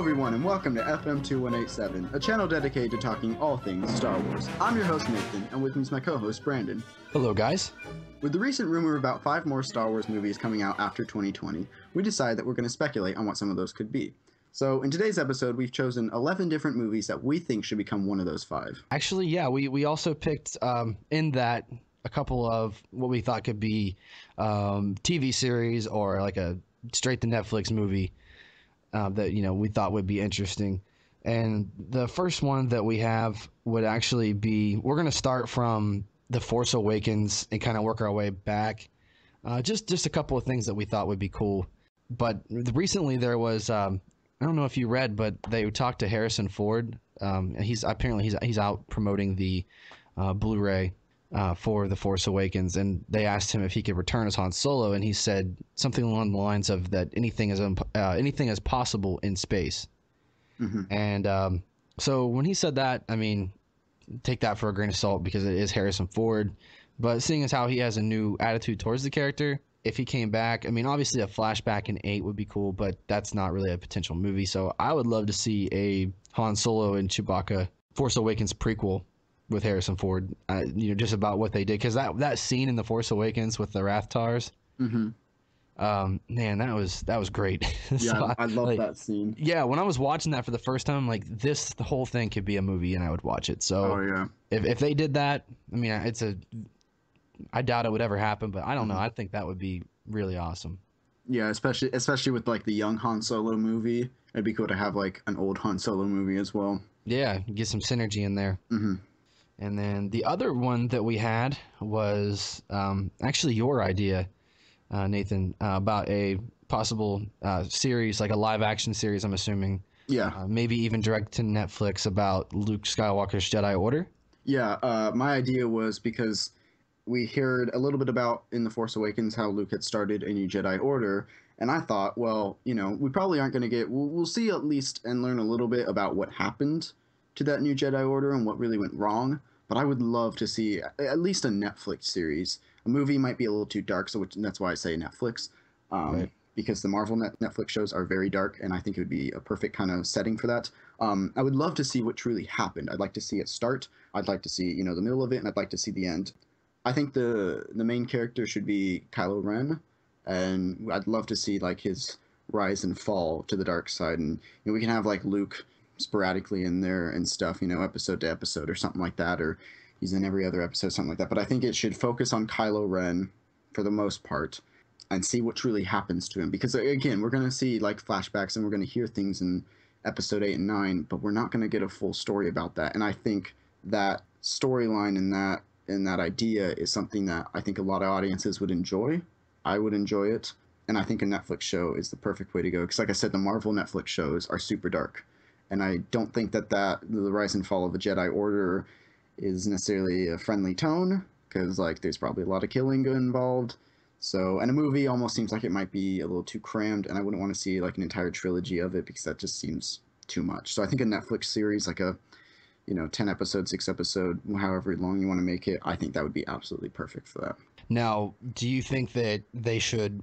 everyone, and welcome to FM 2187, a channel dedicated to talking all things Star Wars. I'm your host, Nathan, and with me is my co-host, Brandon. Hello, guys. With the recent rumor about 5 more Star Wars movies coming out after 2020, we decided that we're going to speculate on what some of those could be. So, in today's episode, we've chosen 11 different movies that we think should become one of those 5. Actually, yeah, we also picked in that a couple of what we thought could be TV series or like a straight to Netflix movie that we thought would be interesting. And the first one that we have would actually be, we're going to start from The Force Awakens and kind of work our way back. Just a couple of things that we thought would be cool. But recently there was I don't know if you read, but they talked to Harrison Ford. He's out promoting the Blu-ray for The Force Awakens, and they asked him if he could return as Han Solo, and he said something along the lines of that anything is possible in space. Mm-hmm. And so when he said that, I mean, take that for a grain of salt because it is Harrison Ford. But seeing as how he has a new attitude towards the character, if he came back, I mean, obviously a flashback in 8 would be cool, but that's not really a potential movie. So I would love to see a Han Solo and Chewbacca Force Awakens prequel with Harrison Ford, just about what they did. Because that scene in The Force Awakens with the Rathtars, mm-hmm. Man, that was great. Yeah, so I love that scene. Yeah, when I was watching that for the first time, like the whole thing could be a movie and I would watch it. So yeah. If they did that, I mean, I doubt it would ever happen, but I don't know. I think that would be really awesome. Yeah, especially with like the young Han Solo movie. It'd be cool to have like an old Han Solo movie as well. Yeah, get some synergy in there. Mm-hmm. And then the other one that we had was actually your idea, Nathan, about a possible series, like a live action series, I'm assuming. Yeah. Maybe even direct to Netflix about Luke Skywalker's Jedi Order. Yeah, my idea was because we heard a little bit about in The Force Awakens how Luke had started a new Jedi Order, and I thought, well, we probably aren't going to we'll see at least and learn a little bit about what happened to that new Jedi Order and what really went wrong, but I would love to see at least a Netflix series. A movie might be a little too dark, that's why I say Netflix, right. Because the Marvel Netflix shows are very dark, and I think it would be a perfect kind of setting for that. I would love to see what truly happened. I'd like to see it start. I'd like to see, the middle of it, and I'd like to see the end. I think the main character should be Kylo Ren, and I'd love to see like his rise and fall to the dark side, and we can have like Luke sporadically in there and stuff, episode to episode or something like that, or he's in every other episode, something like that. But I think it should focus on Kylo Ren for the most part and see what truly happens to him, because again, we're going to see like flashbacks and we're going to hear things in episode 8 and 9, but we're not going to get a full story about that. And I think that storyline and that idea is something that I think a lot of audiences would enjoy. I would enjoy it. And I think a Netflix show is the perfect way to go. Because like I said, the Marvel Netflix shows are super dark. And I don't think that the rise and fall of the Jedi Order is necessarily a friendly tone. Because like there's probably a lot of killing involved. So, and a movie almost seems like it might be a little too crammed. And I wouldn't want to see like an entire trilogy of it because that just seems too much. So I think a Netflix series, like a 10 episode, 6 episode, however long you want to make it, I think that would be absolutely perfect for that. Now, do you think that they should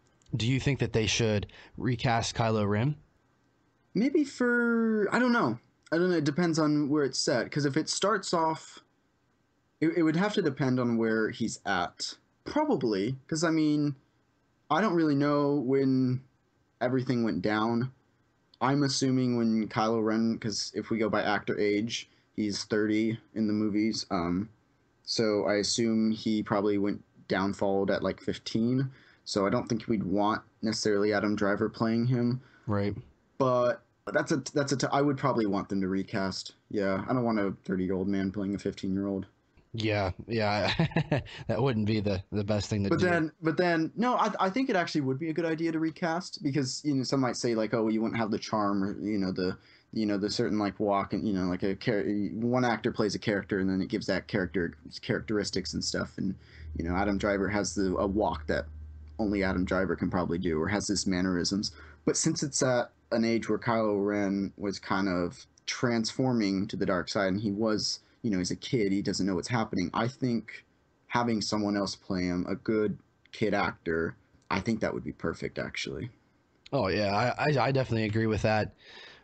recast Kylo Ren? Maybe I don't know. It depends on where it's set. Because if it starts off, it would have to depend on where he's at. Probably. Because, I mean, I don't really know when everything went down. I'm assuming when Kylo Ren, because if we go by actor age, he's 30 in the movies. So I assume he probably went downfalled at like 15. So I don't think we'd want necessarily Adam Driver playing him. Right. But I would probably want them to recast. Yeah, I don't want a 30-year-old man playing a 15-year-old. Yeah, that wouldn't be the best thing to do. But then, no, I think it actually would be a good idea to recast because some might say like, oh, you wouldn't have the charm or the certain like walk and like one actor plays a character and then it gives that character characteristics and stuff, and Adam Driver has a walk that only Adam Driver can probably do or has his mannerisms. But since it's at an age where Kylo Ren was kind of transforming to the dark side and he was. He's a kid, he doesn't know what's happening. I think having someone else play him, a good kid actor, I think that would be perfect, actually. Oh, yeah, I definitely agree with that.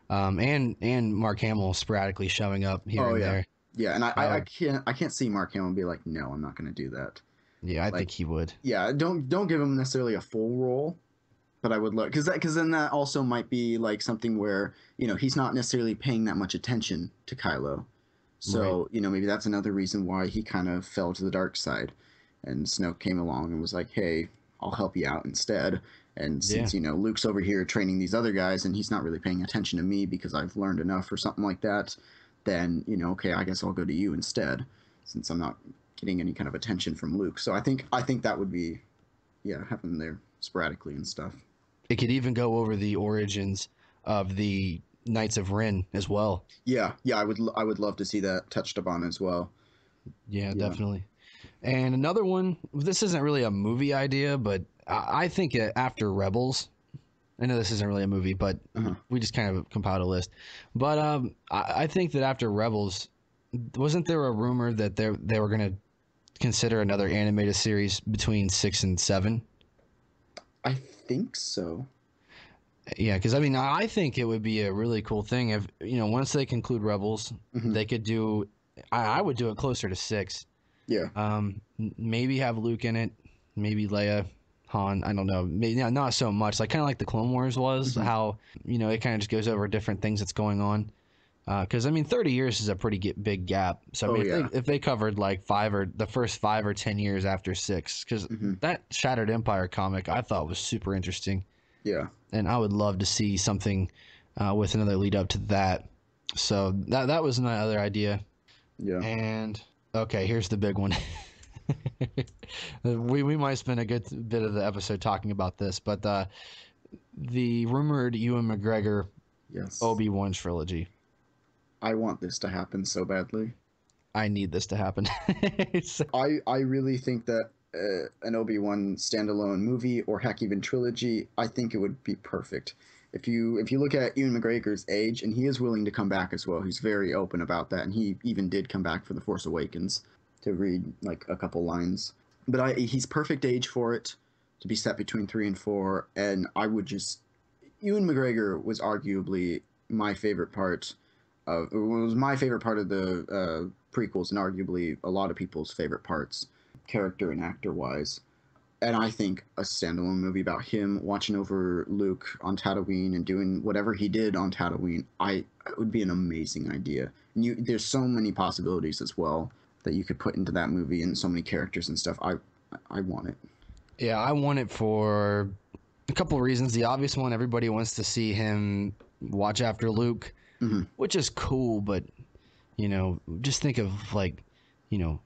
and Mark Hamill sporadically showing up here Oh and yeah, there. yeah, and I would, I can't see Mark Hamill be like, no, I'm not going to do that. yeah, I Like, think he would. yeah, don't give him necessarily a full role, but I would look because then that also might be like something where he's not necessarily paying that much attention to Kylo, Right. so maybe that's another reason why he kind of fell to the dark side, and Snoke came along and was like, hey, I'll help you out instead. And Yeah. since Luke's over here training these other guys and he's not really paying attention to me because I've learned enough or something like that, then okay, I guess I'll go to you instead, since I'm not getting any kind of attention from Luke. So I think that would be, yeah, have him there sporadically and stuff. It could even go over the origins of the Knights of Ren as well. Yeah, yeah, I would love to see that touched upon as well. Yeah, Yeah. definitely. And another one, this isn't really a movie idea, but I think after Rebels, I know this isn't really a movie, but Uh-huh. we just kind of compiled a list. But I think that after Rebels, wasn't there a rumor that they were going to consider another animated series between 6 and 7? I think so. Yeah, because I mean, I think it would be a really cool thing if once they conclude Rebels, Hmm. they could do. I would do it closer to 6. Yeah. Maybe have Luke in it, maybe Leia, Han. I don't know. Maybe not so much. Like kind of like the Clone Wars was. Hmm. How it kind of just goes over different things that's going on. Because I mean, 30 years is a pretty big gap. So I Oh mean, yeah. if they covered like the first 5 or 10 years after 6, because Hmm. that Shattered Empire comic I thought was super interesting, Yeah. and I would love to see something with another lead up to that. So that was my other idea. Yeah. And okay, here's the big one. We might spend a good bit of the episode talking about this, but the rumored Ewan McGregor Yes. Obi-Wan trilogy. I want this to happen so badly. I need this to happen. So- I really think that an Obi-Wan standalone movie or heck even trilogy, I think it would be perfect. If you look at Ewan McGregor's age, and he is willing to come back as well, he's very open about that, and he even did come back for The Force Awakens to read like a couple lines. But he's perfect age for it to be set between 3 and 4, and I would just Ewan McGregor was arguably my favorite part was my favorite part of the prequels, and arguably a lot of people's favorite parts, character and actor wise. And I think a standalone movie about him watching over Luke on Tatooine and doing whatever he did on Tatooine, it would be an amazing idea. And there's so many possibilities as well that you could put into that movie, and so many characters and stuff. I want it. yeah, I want it for a couple of reasons. The obvious one, everybody wants to see him watch after Luke, Hmm. which is cool, but just think of like, you know,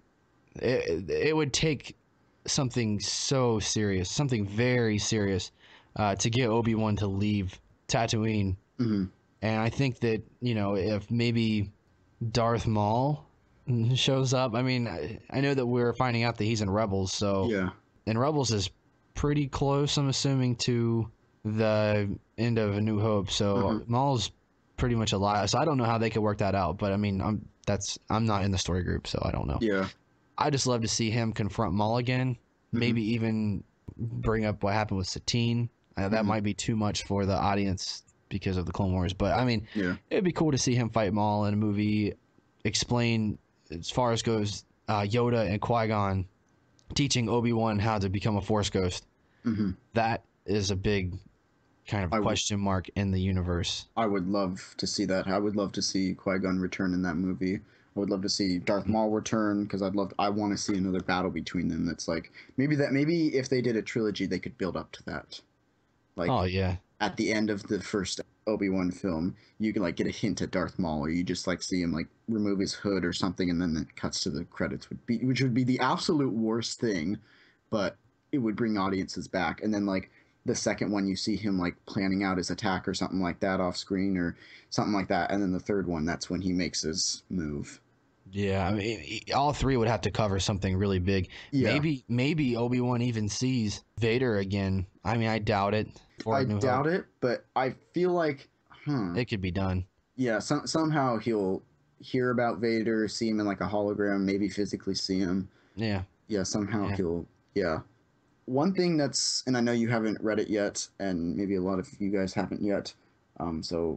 it would take something so serious, something very serious, to get Obi-Wan to leave Tatooine. Hmm. And I think that, if maybe Darth Maul shows up, I mean, I know that we're finding out that he's in Rebels, so, Yeah. and Rebels is pretty close, I'm assuming, to the end of A New Hope. Hmm. So Maul's pretty much alive. So I don't know how they could work that out, but I mean, I'm not in the story group, so I don't know. Yeah. I just love to see him confront Maul again. Hmm. Maybe even bring up what happened with Satine. That Hmm. might be too much for the audience because of the Clone Wars, but I mean, Yeah. it'd be cool to see him fight Maul in a movie. Explain as far as goes Yoda and Qui Gon teaching Obi-Wan how to become a Force ghost. Hmm. That is a big kind of I would. question mark in the universe. I would love to see that. I would love to see Qui-Gon return in that movie. I would love to see Darth Maul return because I want to see another battle between them. That's like maybe if they did a trilogy, they could build up to that. Oh Like yeah, at the end of the first Obi-Wan film, you can like get a hint at Darth Maul, or you just like see him like remove his hood or something, and then it cuts to the credits, which would be the absolute worst thing, but it would bring audiences back. And then like the second one, you see him like planning out his attack or something like that off screen or something like that, and then the third one, that's when he makes his move. yeah. I mean, all three would have to cover something really big. Yeah, Maybe Obi-Wan even sees Vader again. I mean, I doubt it. For I A New Hope, doubt it, but I feel like, it could be done. yeah, somehow he'll hear about Vader, see him in like a hologram, maybe physically see him. Yeah, Yeah, somehow yeah. he'll. Yeah. One thing that's, and I know you haven't read it yet, and maybe a lot of you guys haven't yet. So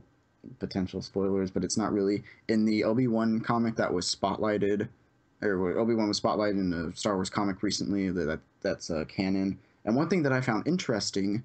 potential spoilers, but it's not really in the Obi-Wan comic that was spotlighted, or Obi-Wan was spotlighted in the Star Wars comic recently. That's canon. And one thing that I found interesting,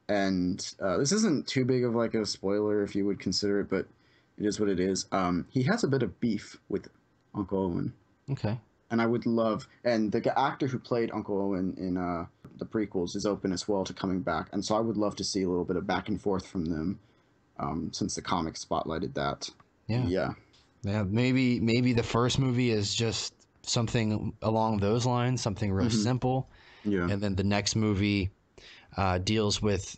and this isn't too big of like a spoiler if you would consider it, but it is what it is. He has a bit of beef with Uncle Owen. Okay. And I would love, and the actor who played Uncle Owen in the prequels is open as well to coming back, and so I would love to see a little bit of back and forth from them, since the comics spotlighted that. Yeah. Yeah. Yeah. Maybe the first movie is just something along those lines, something real simple, Yeah. and then the next movie deals with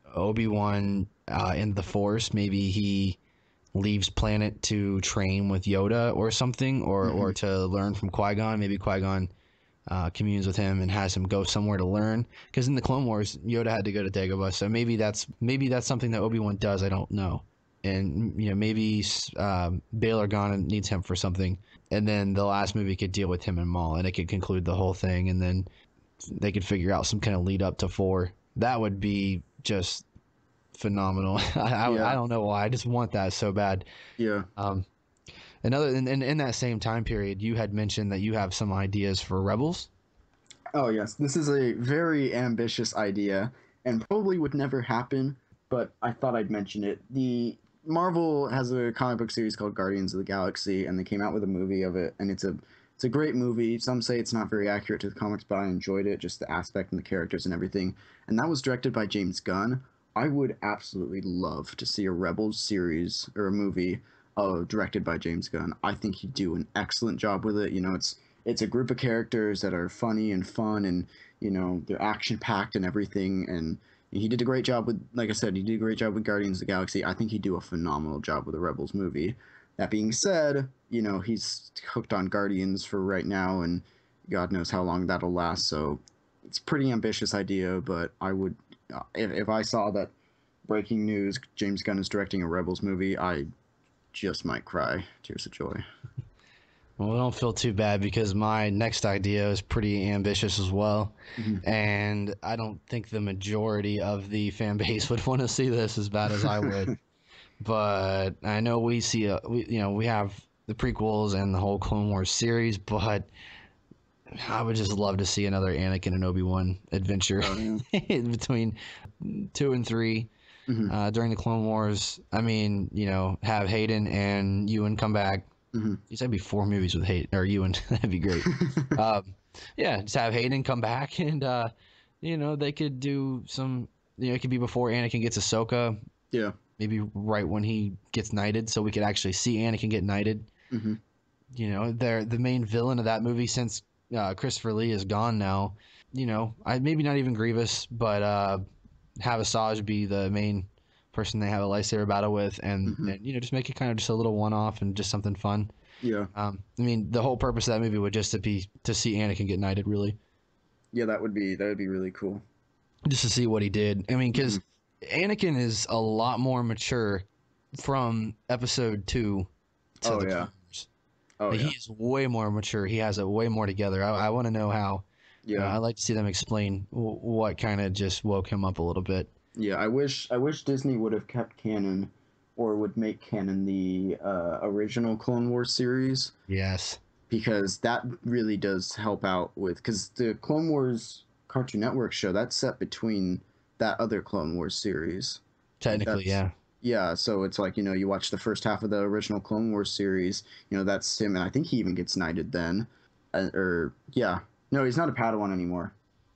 Obi-Wan in the Force. Maybe he leaves planet to train with Yoda or something, or to learn from Qui-Gon. Maybe Qui-Gon communes with him and has him go somewhere to learn. Because in the Clone Wars, Yoda had to go to Dagobah, so maybe that's something that Obi-Wan does. I don't know. And maybe Bail Organa needs him for something, and then the last movie could deal with him and Maul, and it could conclude the whole thing, and then they could figure out some kind of lead up to 4. That would be just phenomenal. I don't know why. I just want that so bad. Yeah. Another in that same time period, you had mentioned that you have some ideas for Rebels. Oh yes, this is a very ambitious idea, and probably would never happen. But I thought I'd mention it. The Marvel has a comic book series called Guardians of the Galaxy, and they came out with a movie of it, and it's a great movie. Some say it's not very accurate to the comics, but I enjoyed it, just the aspect and the characters and everything. And that was directed by James Gunn. I would absolutely love to see a Rebels series or a movie directed by James Gunn. I think he'd do an excellent job with it. It's a group of characters that are funny and fun, and they're action packed and everything. And he did a great job with, like I said, he did a great job with Guardians of the Galaxy. I think he'd do a phenomenal job with a Rebels movie. That being said, he's hooked on Guardians for right now, and God knows how long that'll last. So it's a pretty ambitious idea, but I would, if I saw that breaking news, James Gunn is directing a Rebels movie, I just might cry tears of joy. Well, I don't feel too bad because my next idea is pretty ambitious as well, and I don't think the majority of the fan base would want to see this as bad as I would. But I know we have the prequels and the whole Clone Wars series, but I would just love to see another Anakin and Obi-Wan adventure between 2 and 3 during the Clone Wars. I mean, have Hayden and Ewan come back. These would be 4 movies with Hayden or Ewan. That'd be great. Just have Hayden come back, and they could do some. It could be before Anakin gets Ahsoka. Yeah. Maybe right when he gets knighted, so we could actually see Anakin get knighted. They're the main villain of that movie since Christopher Lee is gone now. Maybe not even Grievous, but have Asajj be the main person they have a lightsaber battle with, and just make it kind of just a little one-off and just something fun. Yeah. The whole purpose of that movie would just be to see Anakin get knighted, really. Yeah, that would be really cool. Just to see what he did. Because Anakin is a lot more mature from episode 2 to the Clone Wars. He is way more mature. He has it way more together. I want to know how. I'd like to see them explain what kind of just woke him up a little bit. Yeah, I wish Disney would have kept canon, or would make canon the original Clone Wars series. Yes. Because that really does help out with, because the Clone Wars Cartoon Network show, that's set between that other Clone Wars series. Technically, yeah. Yeah, so it's like, you watch the first half of the original Clone Wars series, that's him, and I think he even gets knighted then. No, he's not a Padawan anymore.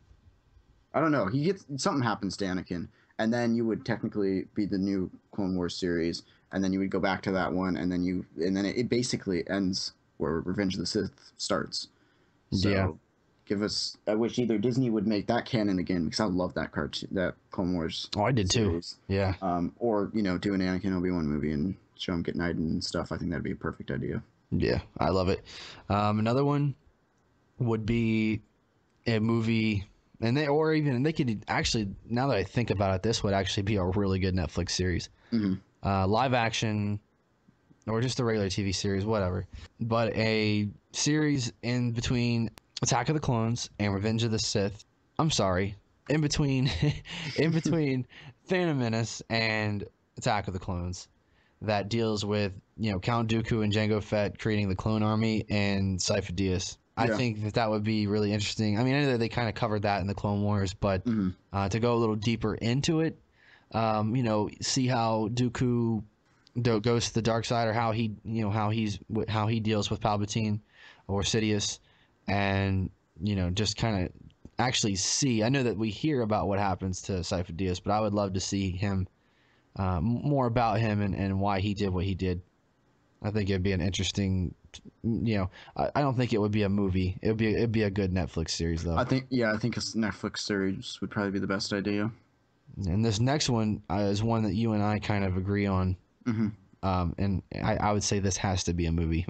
I don't know. Something happens to Anakin, and then you would technically be the new Clone Wars series, and then you would go back to that one, and then it basically ends where Revenge of the Sith starts. So, I wish either Disney would make that canon again, because I love that Clone Wars. Oh, I did series. too. Yeah. Or do an Anakin Obi-Wan movie and show him get knighted and stuff. I think that'd be a perfect idea. Yeah, I love it. Another one would be a movie, and they could actually, now that I think about it, this would actually be a really good Netflix series. Live action, or just a regular TV series, whatever. But a series in between Attack of the Clones and Revenge of the Sith. I'm sorry, in between Phantom Menace and Attack of the Clones. that deals with Count Dooku and Jango Fett creating the clone army and Cypher Dyas. I Yeah. think that would be really interesting. I mean, I know that they kind of covered that in the Clone Wars, but Hmm. to go a little deeper into it, see how Dooku goes to the dark side, or how how he deals with Palpatine or Sidious, and just kind of actually see. I know that we hear about what happens to Cypher Dyas, but I would love to see him more about him and why he did what he did. I think it'd be an interesting, I don't think it would be a movie. It'd be a good Netflix series though. I think a Netflix series would probably be the best idea. And this next one is one that you and I kind of agree on. Hmm. And I would say this has to be a movie.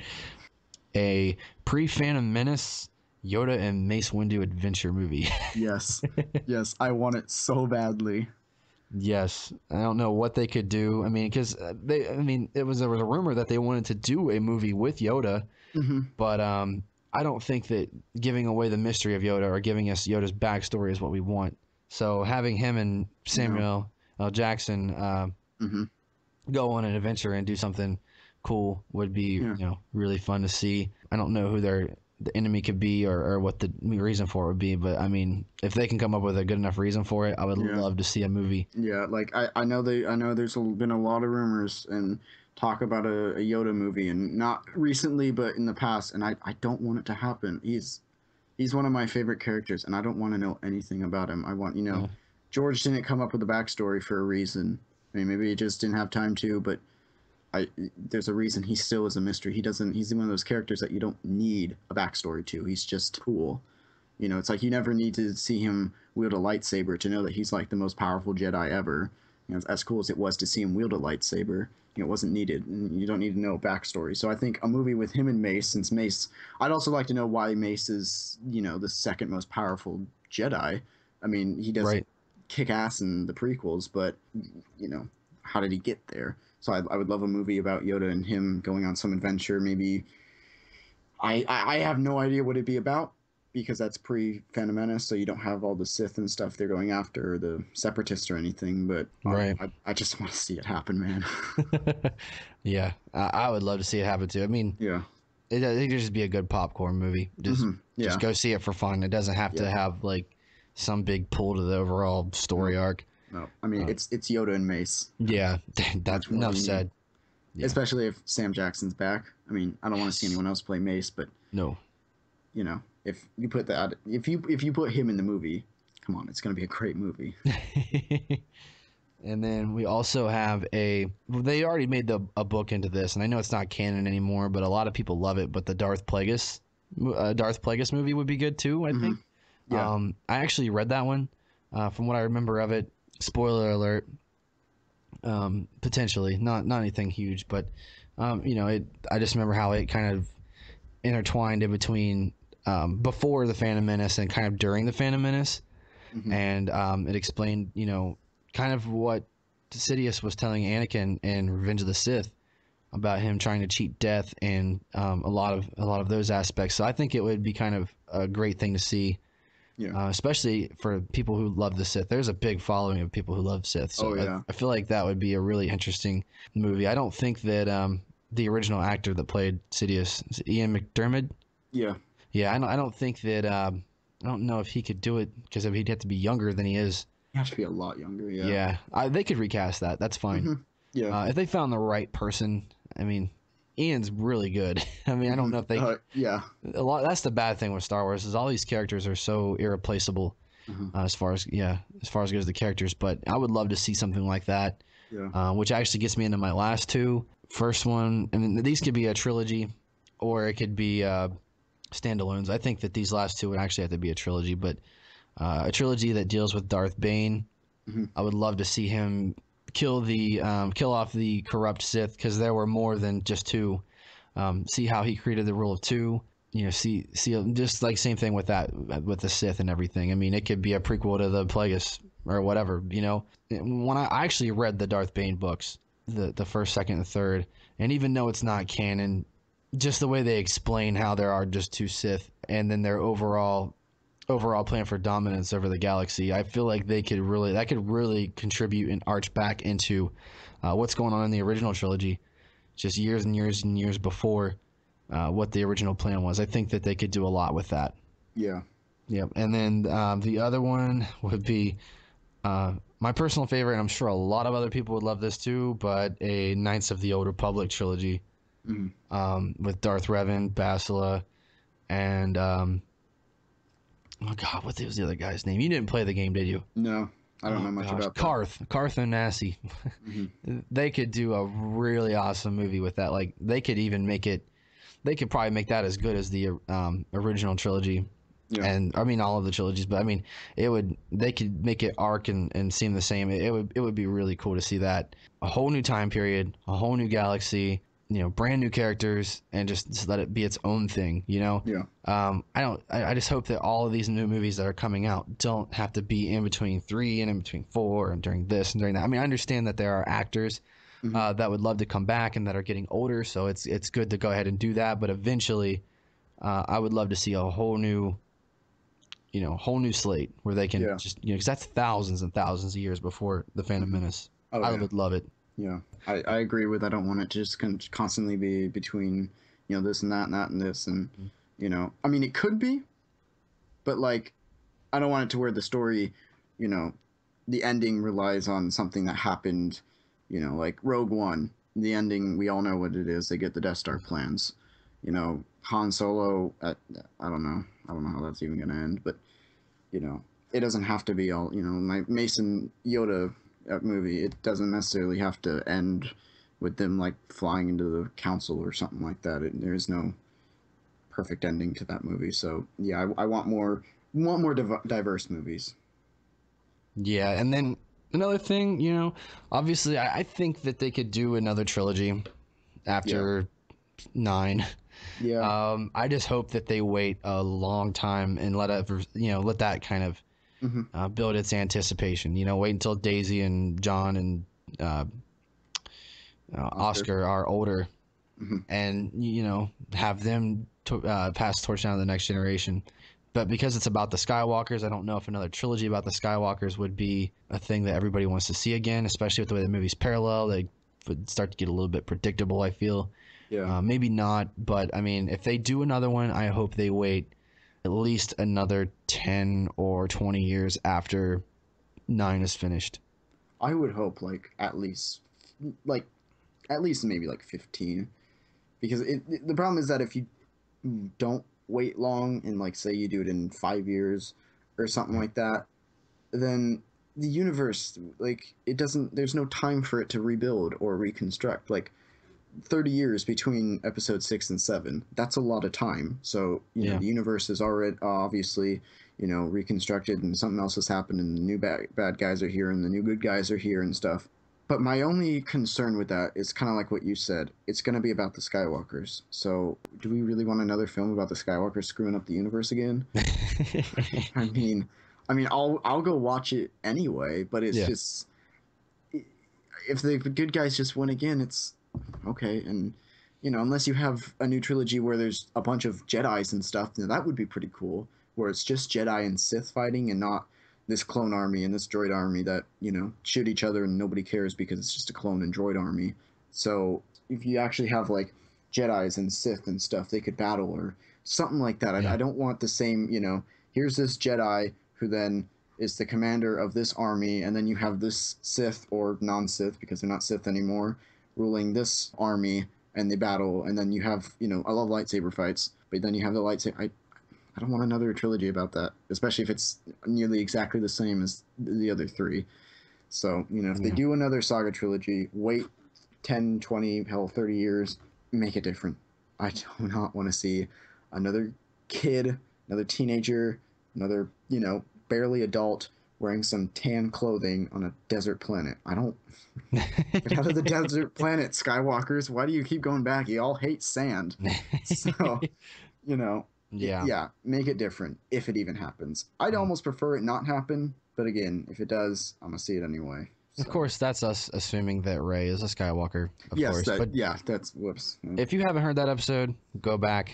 A pre-Phantom Menace Yoda and Mace Windu adventure movie. Yes, yes, I want it so badly. Yes, I don't know what they could do. I mean, because there was a rumor that they wanted to do a movie with Yoda, Hmm. but I don't think that giving away the mystery of Yoda or giving us Yoda's backstory is what we want. So having him and Samuel L. Jackson Hmm. go on an adventure and do something cool would be Yeah. really fun to see. I don't know who the enemy could be or what the reason for it would be, but I mean, if they can come up with a good enough reason for it, I would Yeah. love to see a movie. Yeah, like I know there's been a lot of rumors and talk about a Yoda movie, and not recently but in the past, and I don't want it to happen. He's one of my favorite characters, and I don't want to know anything about him. I want, Yeah. George didn't come up with a backstory for a reason. I mean, maybe he just didn't have time to, but there's a reason he still is a mystery. He's one of those characters that you don't need a backstory to. He's just cool. It's like you never need to see him wield a lightsaber to know that he's like the most powerful Jedi ever. As cool as it was to see him wield a lightsaber, it wasn't needed. And you don't need to know a backstory. So I think a movie with him and Mace, since Mace, I'd also like to know why Mace is, the second most powerful Jedi. I mean, he does Right. kick ass in the prequels, but, how did he get there? So I would love a movie about Yoda and him going on some adventure. Maybe I have no idea what it'd be about, because that's pre Phantom Menace, so you don't have all the Sith and stuff they're going after, or the Separatists or anything. But Right. I just want to see it happen, man. Yeah, I would love to see it happen too. I mean, Yeah. it could just be a good popcorn movie. Hmm. Yeah. Just go see it for fun. It doesn't have to Yeah. have like some big pull to the overall story arc. No, I mean Uh, it's Yoda and Mace, Yeah, that's Much more enough than you said. Yeah. especially if Sam Jackson's back. I mean, I don't want to see Yes. anyone else play Mace, but No. if you put that, if you put him in the movie, come on, it's gonna be a great movie. And then we also have they already made a book into this, and I know it's not canon anymore, but a lot of people love it. But the Darth Plagueis movie would be good too, I think. Yeah. I actually read that one. From what I remember of it, spoiler alert, potentially not anything huge, but I just remember how it kind of intertwined in between before the Phantom Menace and kind of during the Phantom Menace, Mhm. and it explained kind of what Sidious was telling Anakin in Revenge of the Sith about him trying to cheat death, and a lot of those aspects. So I think it would be kind of a great thing to see. Yeah. Especially for people who love the Sith. There's a big following of people who love Sith. So Oh, yeah. I feel like that would be a really interesting movie. I don't think that the original actor that played Sidious, is it Ian McDermott? Yeah. Yeah, I don't think that. I don't know if he could do it, because he'd have to be younger than he is. You have to be a lot younger. Yeah. Yeah, they could recast that. That's fine. Mhm. Yeah. If they found the right person, I mean, Ian's really good. I mean, I don't know if they Yeah. a lot. That's the bad thing with Star Wars, is all these characters are so irreplaceable, Mhm. as far as good as the characters. But I would love to see something like that, Yeah. which actually gets me into my last two. First one, I mean, these could be a trilogy, or it could be standalones. I think that these last two would actually have to be a trilogy, but a trilogy that deals with Darth Bane. Mhm. I would love to see him kill off the corrupt Sith, because there were more than just two. See how he created the rule of two. See, just like same thing with that, with the Sith and everything. I mean, it could be a prequel to the Plagueis or whatever. When I actually read the Darth Bane books, the first, second, and third, and even though it's not canon, just the way they explain how there are just two Sith, and then their overall plan for dominance over the galaxy, I feel like that could really contribute and arch back into what's going on in the original trilogy, just years and years and years before what the original plan was. I think that they could do a lot with that. Yeah. Yep. And then the other one would be my personal favorite, and I'm sure a lot of other people would love this too, but a Knights of the Old Republic trilogy with Darth Revan, Bastila, and oh god, what was the other guy's name? You didn't play the game, did you? No, I don't know much about that. Karth and Nassi. They could do a really awesome movie with that. Like they could even make it. They could probably make that as good as the original trilogy. Yeah. And I mean all of the trilogies, but I mean they could make it arc and seem the same. It would be really cool to see that. A whole new time period, a whole new galaxy, brand new characters, and just let it be its own thing, Yeah. I just hope that all of these new movies that are coming out don't have to be in between 3 and in between 4 and during this and during that. I mean, I understand that there are actors that would love to come back and that are getting older, so it's good to go ahead and do that, but eventually I would love to see a whole new slate where they can just, because that's thousands and thousands of years before the Phantom Menace. I would love it. Yeah, I agree with. I don't want it to just constantly be between, this and that and that and this and, I mean, it could be, but like, I don't want it to where the story, the ending relies on something that happened, like Rogue One. The ending, we all know what it is. They get the Death Star plans. Han Solo. I don't know how that's even gonna end, but it doesn't have to be all. My Mason Yoda movie. It doesn't necessarily have to end with them like flying into the council or something like that. There is no perfect ending to that movie. So yeah, I want more diverse movies. Yeah, and then another thing, obviously I think that they could do another trilogy after 9. Yeah. I just hope that they wait a long time and let that kind of build its anticipation. Wait until Daisy and John and Oscar are older, and have them pass the torch down to the next generation. But because it's about the Skywalkers, I don't know if another trilogy about the Skywalkers would be a thing that everybody wants to see again, especially with the way the movies parallel. They would start to get a little bit predictable, I feel. Yeah. Maybe not, but I mean, if they do another one, I hope they wait at least another 10 or 20 years after 9 is finished. I would hope at least maybe 15, because the problem is that if you don't wait long and say you do it in 5 years or something like that, then the universe there's no time for it to rebuild or reconstruct. 30 years between episode 6 and 7, that's a lot of time. So the universe is already obviously reconstructed, and something else has happened, and the new bad guys are here and the new good guys are here and stuff. But my only concern with that is kind of like what you said. It's going to be about the Skywalkers. So do we really want another film about the Skywalkers screwing up the universe again? I mean, I'll go watch it anyway, but it's just, if the good guys just win again, it's okay. And unless you have a new trilogy where there's a bunch of Jedis and stuff, that would be pretty cool, where it's just Jedi and Sith fighting and not this clone army and this droid army that shoot each other and nobody cares because it's just a clone and droid army. So if you actually have Jedis and Sith and stuff, they could battle or something like that. I don't want the same, here's this Jedi who then is the commander of this army, and then you have this Sith or non-Sith, because they're not Sith anymore, ruling this army, and they battle, and then you have, I love lightsaber fights, but then you have the lightsaber. I don't want another trilogy about that, especially if it's nearly exactly the same as the other 3. So, if they do another saga trilogy, wait 10, 20, hell, 30 years, make it different. I do not want to see another kid, another teenager, another, barely adult wearing some tan clothing on a desert planet. I don't... Get out of the desert planet, Skywalkers. Why do you keep going back? You all hate sand. So, yeah, make it different, if it even happens. I'd almost prefer it not happen, but again, if it does, I'm gonna see it anyway. So. Of course, that's us assuming that Rey is a Skywalker, of course. That's whoops. If you haven't heard that episode, go back.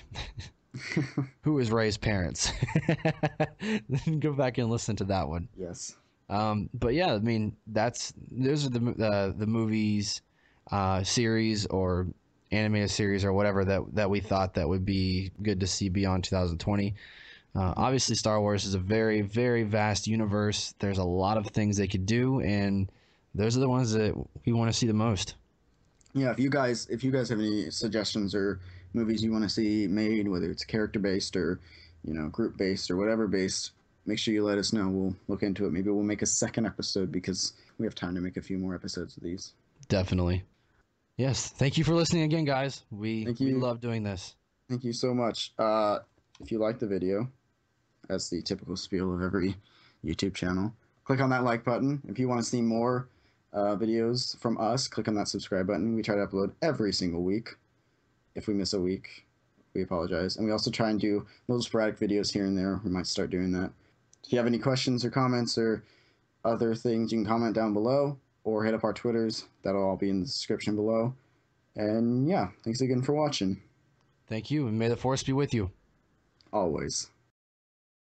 Who is Rey's parents? Go back and listen to that one. Yes. But yeah, I mean, those are the movies, series or animated series or whatever that we thought that would be good to see beyond 2020. Obviously, Star Wars is a very, very vast universe. There's a lot of things they could do, and those are the ones that we want to see the most. Yeah, if you guys have any suggestions or movies you want to see made, whether it's character based or group based or whatever based, make sure you let us know. We'll look into it. Maybe we'll make a second episode because we have time to make a few more episodes of these. Definitely. Yes. Thank you for listening again, guys. We Thank we you. love doing this. Thank you so much. If you like the video, as the typical spiel of every YouTube channel, click on that like button. If you want to see more videos from us, click on that subscribe button. We try to upload every single week. If we miss a week, we apologize. And we also try and do little sporadic videos here and there. We might start doing that. If you have any questions or comments or other things, you can comment down below or hit up our Twitters. That'll all be in the description below. And yeah, thanks again for watching. Thank you, and may the force be with you. Always.